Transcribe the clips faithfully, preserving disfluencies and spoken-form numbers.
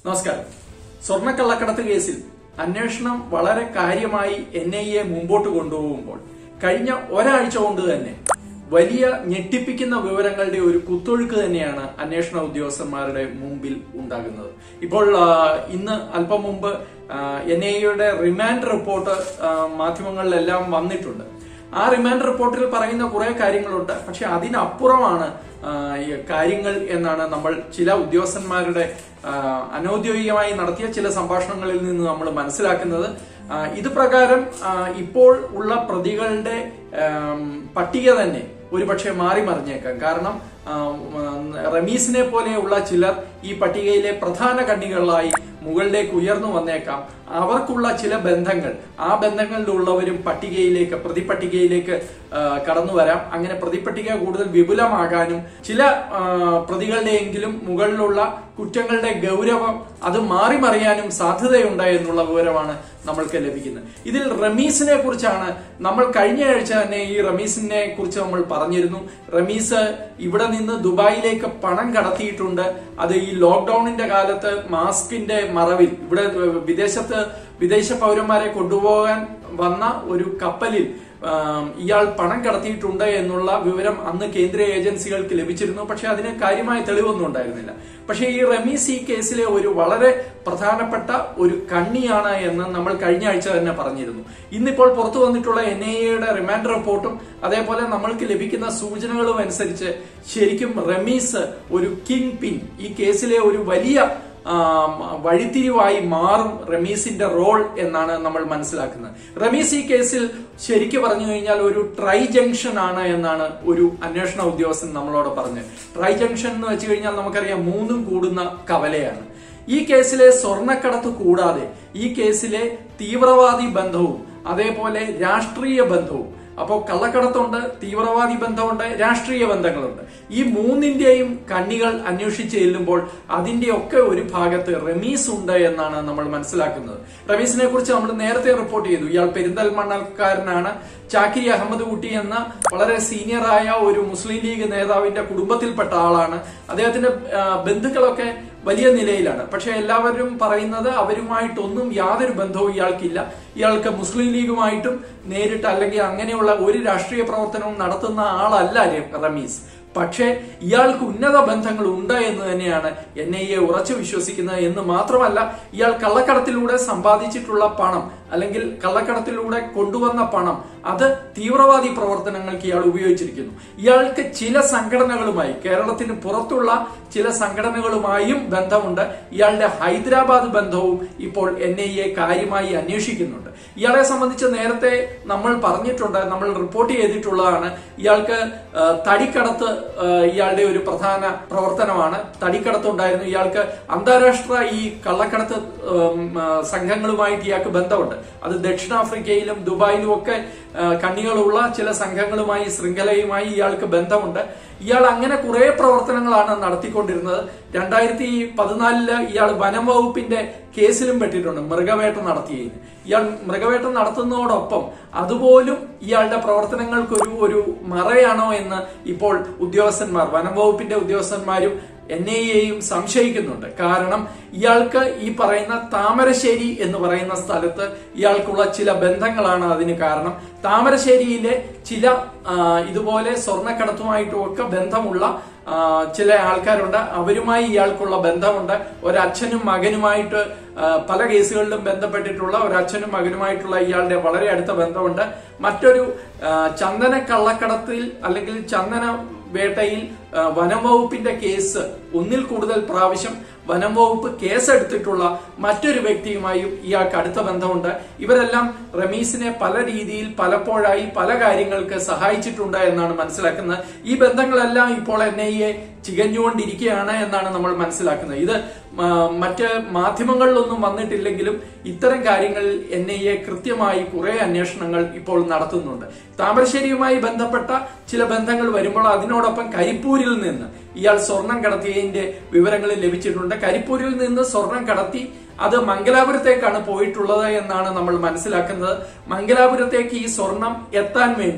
നമസ്കാരം. സ്വർണ്ണക്കള്ളക്കടത്ത് കേസിൽ അന്വേഷണം വളരെ കാര്യമായി എൻ ഐ എ മുമ്പോട്ട് കൊണ്ടുപോകുമ്പോൾ കഴിഞ്ഞ ഒരാഴ്ച കൊണ്ട് തന്നെ വലിയ ഞെട്ടിപ്പിക്കുന്ന വിവരങ്ങളുടെ ഒരു കുത്തൊഴുക്ക് തന്നെയാണ് അന്വേഷണ ഉദ്യോഗസ്ഥന്മാരുടെ മുമ്പിൽ ഉണ്ടാകുന്നത്. ഇപ്പോൾ ഇന്ന് അല്പം മുമ്പ് എൻ ഐ എയുടെ റിമാൻഡ് റിപ്പോർട്ട് മാധ്യമങ്ങളിലെല്ലാം വന്നിട്ടുണ്ട്. ആ റിമാൻഡ് റിപ്പോർട്ടിൽ പറയുന്ന കുറെ കാര്യങ്ങളുണ്ട്. പക്ഷെ അതിനപ്പുറമാണ് കാര്യങ്ങൾ എന്നാണ് നമ്മൾ ചില ഉദ്യോഗസ്ഥന്മാരുടെ അനൌദ്യോഗികമായി നടത്തിയ ചില സംഭാഷണങ്ങളിൽ നിന്ന് നമ്മൾ മനസ്സിലാക്കുന്നത്. ഇത് പ്രകാരം ഇപ്പോൾ ഉള്ള പ്രതികളുടെ പട്ടിക തന്നെ ഒരുപക്ഷെ മാറി മറിഞ്ഞേക്കാം. കാരണം റമീസിനെ പോലെയുള്ള ചിലർ ഈ പട്ടികയിലെ പ്രധാന കണ്ണികളായി മുകളിലേക്ക് ഉയർന്നു വന്നേക്കാം. അവർക്കുള്ള ചില ബന്ധങ്ങൾ, ആ ബന്ധങ്ങളിലുള്ളവരും പട്ടികയിലേക്ക് പ്രതിപട്ടികയിലേക്ക് കടന്നു വരാം. അങ്ങനെ പ്രതിപട്ടിക കൂടുതൽ വിപുലമാകാനും ചില പ്രതികളുടെയെങ്കിലും മുകളിലുള്ള കുറ്റങ്ങളുടെ ഗൗരവം അത് മാറി മറിയാനും സാധ്യതയുണ്ട് എന്നുള്ള വിവരമാണ് നമ്മൾക്ക് ലഭിക്കുന്നത്. ഇതിൽ റമീസിനെ കുറിച്ചാണ് നമ്മൾ കഴിഞ്ഞ ആഴ്ച തന്നെ ഈ റമീസിനെ കുറിച്ച് നമ്മൾ പറഞ്ഞിരുന്നു. റമീസ് ഇവിടെ നിന്ന് ദുബായിലേക്ക് പണം കടത്തിയിട്ടുണ്ട്. അത് ഈ ലോക്ക്ഡൌണിന്റെ കാലത്ത് മാസ്കിന്റെ മറവിൽ ഇവിടെ വിദേശത്ത് വിദേശ പൗരന്മാരെ കൊണ്ടുപോകാൻ വന്ന ഒരു കപ്പലിൽ ഇയാൾ പണം കടത്തിയിട്ടുണ്ട് എന്നുള്ള വിവരം അന്ന് കേന്ദ്ര ഏജൻസികൾക്ക് ലഭിച്ചിരുന്നു. പക്ഷെ അതിന് കാര്യമായ തെളിവൊന്നും ഉണ്ടായിരുന്നില്ല. പക്ഷെ ഈ റമീസ് ഈ കേസിലെ ഒരു വളരെ പ്രധാനപ്പെട്ട ഒരു കണ്ണിയാണ് എന്ന് നമ്മൾ കഴിഞ്ഞ ആഴ്ച തന്നെ പറഞ്ഞിരുന്നു. ഇന്നിപ്പോൾ പുറത്തു വന്നിട്ടുള്ള എൻ ഐ എയുടെ റിമാൻഡ് റിപ്പോർട്ടും അതേപോലെ നമ്മൾക്ക് ലഭിക്കുന്ന സൂചനകളും അനുസരിച്ച് ശരിക്കും റമീസ് ഒരു കിങ് പിൻ, ഈ കേസിലെ ഒരു വലിയ വഴിത്തിരിവായി മാറും റമീസിന്റെ റോൾ എന്നാണ് നമ്മൾ മനസ്സിലാക്കുന്നത്. റമീസ് ഈ കേസിൽ ശരിക്കു പറഞ്ഞു കഴിഞ്ഞാൽ ഒരു ട്രൈ ജംഗ്ഷൻ ആണ് എന്നാണ് ഒരു അന്വേഷണ ഉദ്യോഗസ്ഥൻ നമ്മളോട് പറഞ്ഞത്. ട്രൈ ജംഗ്ഷൻ എന്ന് വെച്ച് കഴിഞ്ഞാൽ നമുക്കറിയാം മൂന്നും കൂടുന്ന കവലയാണ്. ഈ കേസിലെ സ്വർണ്ണക്കടത്ത് കൂടാതെ ഈ കേസിലെ തീവ്രവാദി ബന്ധവും അതേപോലെ രാഷ്ട്രീയ ബന്ധവും, അപ്പോൾ കള്ളക്കടത്തുണ്ട്, തീവ്രവാദി ബന്ധമുണ്ട്, രാഷ്ട്രീയ ബന്ധങ്ങളുണ്ട്. ഈ മൂന്നിന്റെയും കണ്ണികൾ അന്വേഷിച്ച് ചെല്ലുമ്പോൾ അതിന്റെ ഒക്കെ ഒരു ഭാഗത്ത് റമീസ് ഉണ്ട് എന്നാണ് നമ്മൾ മനസ്സിലാക്കുന്നത്. റമീസിനെ കുറിച്ച് നമ്മൾ നേരത്തെ റിപ്പോർട്ട് ചെയ്തു. ഇയാൾ പെരിന്തൽമണ്ണക്കാരനാണ്. ചാക്കിരി അഹമ്മദ് കുട്ടി എന്ന വളരെ സീനിയറായ ഒരു മുസ്ലിം ലീഗ് നേതാവിന്റെ കുടുംബത്തിൽപ്പെട്ട ആളാണ്. അദ്ദേഹത്തിന്റെ ബന്ധുക്കളൊക്കെ വലിയ നിലയിലാണ്. പക്ഷെ എല്ലാവരും പറയുന്നത് അവരുമായിട്ടൊന്നും യാതൊരു ബന്ധവും ഇയാൾക്കില്ല. ഇയാൾക്ക് മുസ്ലിം ലീഗുമായിട്ടും നേരിട്ട് അല്ലെങ്കിൽ അങ്ങനെയുള്ള ഒരു രാഷ്ട്രീയ പ്രവർത്തനവും നടത്തുന്ന ആളല്ല റമീസ്. പക്ഷേ ഇയാൾക്ക് ഉന്നത ബന്ധങ്ങൾ ഉണ്ട് എന്ന് തന്നെയാണ് എൻ ഐ എ ഉറച്ചു വിശ്വസിക്കുന്നത്. എന്ന് മാത്രമല്ല, ഇയാൾ കള്ളക്കടത്തിലൂടെ സമ്പാദിച്ചിട്ടുള്ള പണം അല്ലെങ്കിൽ കള്ളക്കടത്തിലൂടെ കൊണ്ടുവന്ന പണം അത് തീവ്രവാദി പ്രവർത്തനങ്ങൾക്ക് ഇയാൾ ഉപയോഗിച്ചിരിക്കുന്നു. ഇയാൾക്ക് ചില സംഘടനകളുമായി, കേരളത്തിന് പുറത്തുള്ള ചില സംഘടനകളുമായും ബന്ധമുണ്ട്. ഇയാളുടെ ഹൈദരാബാദ് ബന്ധവും ഇപ്പോൾ എൻ ഐ എ കാര്യമായി അന്വേഷിക്കുന്നുണ്ട്. ഇയാളെ സംബന്ധിച്ച് നേരത്തെ നമ്മൾ പറഞ്ഞിട്ടുണ്ട്, നമ്മൾ റിപ്പോർട്ട് ചെയ്തിട്ടുള്ളതാണ്. ഇയാൾക്ക് തടിക്കടത്ത് ഇയാളുടെ ഒരു പ്രധാന പ്രവർത്തനമാണ്. തടിക്കടത്ത് ഉണ്ടായിരുന്നു. ഇയാൾക്ക് അന്താരാഷ്ട്ര ഈ കള്ളക്കടത്ത് സംഘങ്ങളുമായിട്ട് ഇയാൾക്ക് ബന്ധമുണ്ട്. അത് ദക്ഷിണാഫ്രിക്കയിലും ദുബായിലും ഒക്കെ കണ്ണികളുള്ള ചില സംഘങ്ങളുമായി, ശൃംഖലയുമായി ഇയാൾക്ക് ബന്ധമുണ്ട്. ഇയാൾ അങ്ങനെ കുറെ പ്രവർത്തനങ്ങളാണ് നടത്തിക്കൊണ്ടിരുന്നത്. രണ്ടായിരത്തി പതിനാലില് ഇയാൾ വനം വകുപ്പിന്റെ കേസിലും പെട്ടിട്ടുണ്ട്, മൃഗവേട്ട നടത്തിയതിന്. ഇയാൾ മൃഗവേട്ട നടത്തുന്നതോടൊപ്പം അതുപോലും ഇയാളുടെ പ്രവർത്തനങ്ങൾക്കൊരു ഒരു മറയാണോ എന്ന് ഇപ്പോൾ ഉദ്യോഗസ്ഥന്മാർ, വനം വകുപ്പിന്റെ ഉദ്യോഗസ്ഥന്മാരും എൻ ഐ എയും സംശയിക്കുന്നുണ്ട്. കാരണം ഇയാൾക്ക് ഈ പറയുന്ന താമരശ്ശേരി എന്ന് പറയുന്ന സ്ഥലത്ത് ഇയാൾക്കുള്ള ചില ബന്ധങ്ങളാണ് അതിന് കാരണം. താമരശ്ശേരിയിലെ ചില ഇതുപോലെ സ്വർണ്ണക്കടത്തുമായിട്ടും ഒക്കെ ബന്ധമുള്ള ചില ആൾക്കാരുണ്ട്. അവരുമായി ഇയാൾക്കുള്ള ബന്ധമുണ്ട്. ഒരച്ഛനും മകനുമായിട്ട് പല കേസുകളിലും ബന്ധപ്പെട്ടിട്ടുള്ള ഒരച്ഛനും മകനുമായിട്ടുള്ള ഇയാളുടെ വളരെ അടുത്ത ബന്ധമുണ്ട്. മറ്റൊരു ചന്ദന കള്ളക്കടത്തിൽ അല്ലെങ്കിൽ ചന്ദന വേട്ടയിൽ വനം വകുപ്പിന്റെ കേസ് ഒന്നിൽ കൂടുതൽ പ്രാവശ്യം വനം വകുപ്പ് കേസെടുത്തിട്ടുള്ള മറ്റൊരു വ്യക്തിയുമായും ഇയാൾക്ക് അടുത്ത ബന്ധമുണ്ട്. ഇവരെല്ലാം റമീസിനെ പല രീതിയിൽ പലപ്പോഴായി പല കാര്യങ്ങൾക്ക് സഹായിച്ചിട്ടുണ്ട് എന്നാണ് മനസ്സിലാക്കുന്നത്. ഈ ബന്ധങ്ങളെല്ലാം ഇപ്പോൾ എൻ ഐ എ ചികഞ്ഞുകൊണ്ടിരിക്കുകയാണ് എന്നാണ് നമ്മൾ മനസ്സിലാക്കുന്നത്. ഇത് മറ്റ് മാധ്യമങ്ങളിലൊന്നും വന്നിട്ടില്ലെങ്കിലും ഇത്തരം കാര്യങ്ങളിൽ എൻ ഐ എ കൃത്യമായി കുറെ അന്വേഷണങ്ങൾ ഇപ്പോൾ നടത്തുന്നുണ്ട്. താമരശ്ശേരിയുമായി ബന്ധപ്പെട്ട ചില ബന്ധങ്ങൾ വരുമ്പോൾ അതിനോടൊപ്പം കരിപ്പൂരിൽ നിന്ന് ഇയാൾ സ്വർണം കടത്തിയതിന്റെ വിവരങ്ങൾ ലഭിച്ചിട്ടുണ്ട്. കരിപ്പൂരിൽ നിന്ന് സ്വർണം കടത്തി അത് മംഗലാപുരത്തേക്കാണ് പോയിട്ടുള്ളത് എന്നാണ് നമ്മൾ മനസ്സിലാക്കുന്നത്. മംഗലാപുരത്തേക്ക് ഈ സ്വർണം എത്താൻ വേണ്ടി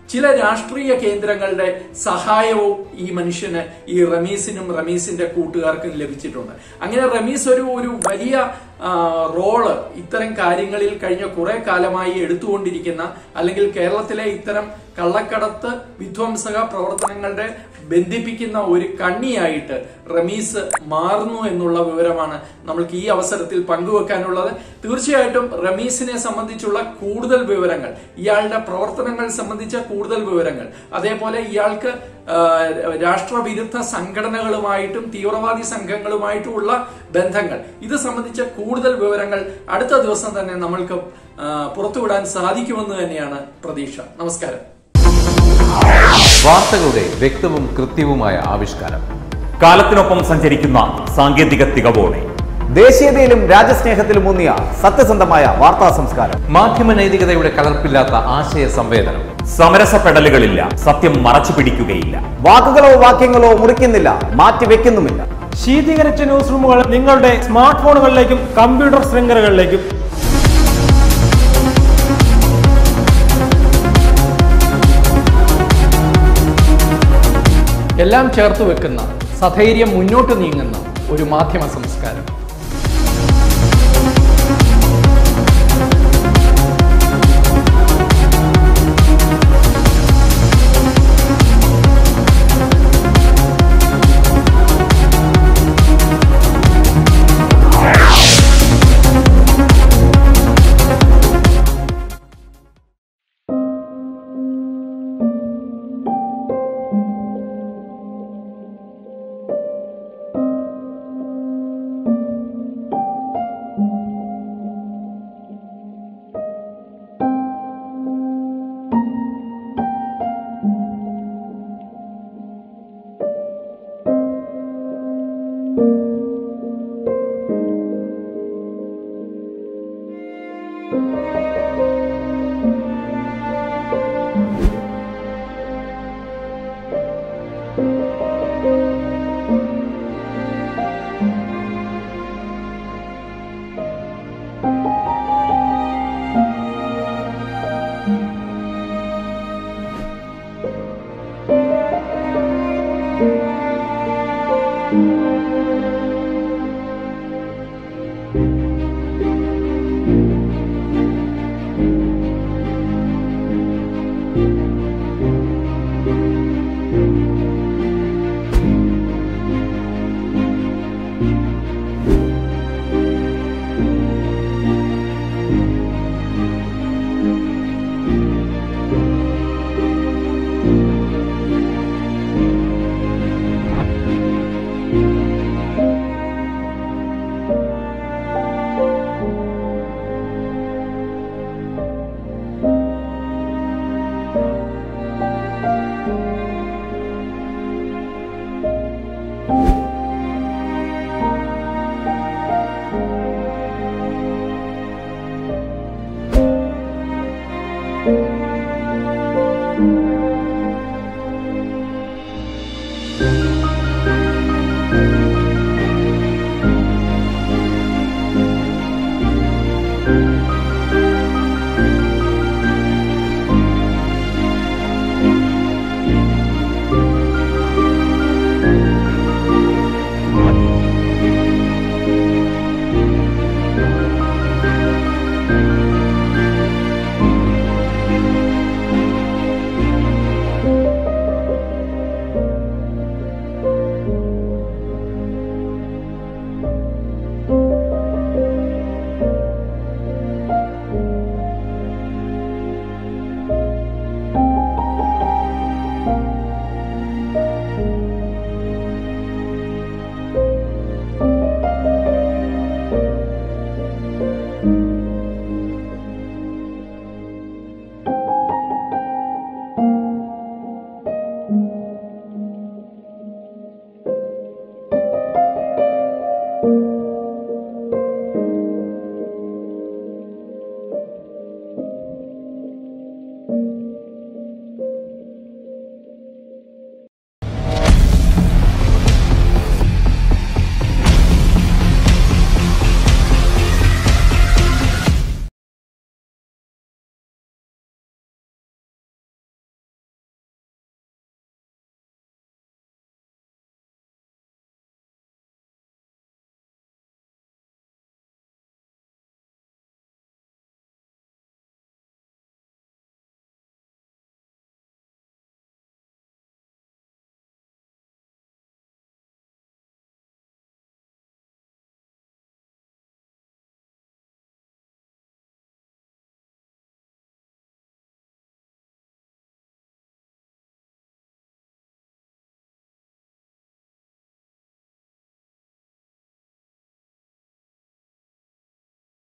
ചില രാഷ്ട്രീയ കേന്ദ്രങ്ങളുടെ സഹായവും ഈ മനുഷ്യന്, ഈ റമീസിനും റമീസിന്റെ കൂട്ടുകാർക്കും ലഭിച്ചിട്ടുണ്ട്. അങ്ങനെ റമീസ് ഒരു ഒരു വലിയ റോള് ഇത്തരം കാര്യങ്ങളിൽ കഴിഞ്ഞ കുറെ കാലമായി എടുത്തുകൊണ്ടിരിക്കുന്ന, അല്ലെങ്കിൽ കേരളത്തിലെ ഇത്തരം കള്ളക്കടത്ത് വിധ്വംസക പ്രവർത്തനങ്ങളുടെ ബന്ധിപ്പിക്കുന്ന ഒരു കണ്ണിയായിട്ട് റമീസ് മാറുന്നു എന്നുള്ള വിവരമാണ് നമ്മൾക്ക് ഈ അവസരത്തിൽ പങ്കുവെക്കാനുള്ളത്. തീർച്ചയായിട്ടും റമീസിനെ സംബന്ധിച്ചുള്ള കൂടുതൽ വിവരങ്ങൾ, ഇയാളുടെ പ്രവർത്തനങ്ങൾ സംബന്ധിച്ച കൂടുതൽ വിവരങ്ങൾ, അതേപോലെ ഇയാൾക്ക് രാഷ്ട്രവിരുദ്ധ സംഘടനകളുമായിട്ടും തീവ്രവാദി സംഘങ്ങളുമായിട്ടുമുള്ള ബന്ധങ്ങൾ, ഇത് സംബന്ധിച്ച കൂടുതൽ വിവരങ്ങൾ അടുത്ത ദിവസം തന്നെ നമ്മൾക്ക് പുറത്തുവിടാൻ സാധിക്കുമെന്ന് തന്നെയാണ് പ്രതീക്ഷ. നമസ്കാരം. വാർത്തകളുടെ വ്യക്തവും കൃത്യവുമായ ആവിഷ്കാരം, കാലത്തിനൊപ്പം സഞ്ചരിക്കുന്ന സാങ്കേതിക തികവോടെ, ദേശീയതയിലും രാജ്യസ്നേഹത്തിലും ഊന്നിയ സത്യസന്ധമായ വാർത്താ സംസ്കാരം, മാധ്യമ നൈതികതയുടെ കലർപ്പില്ലാത്ത ആശയ സംവേദനം, സമരസപ്പെടലുകളില്ല, സത്യം മറച്ചു പിടിക്കുകയില്ല, വാക്കുകളോ വാക്യങ്ങളോ മുറിക്കുന്നില്ല, മാറ്റിവെക്കുന്നുമില്ല. ശീതീകരിച്ച ന്യൂസ് റൂമുകൾ നിങ്ങളുടെ സ്മാർട്ട് ഫോണുകളിലേക്കും കമ്പ്യൂട്ടർ ശൃംഖലകളിലേക്കും എല്ലാം ചേർത്ത് വെക്കുന്ന, സധൈര്യം മുന്നോട്ട് നീങ്ങുന്ന ഒരു മാധ്യമ സംസ്കാരം. Thank you.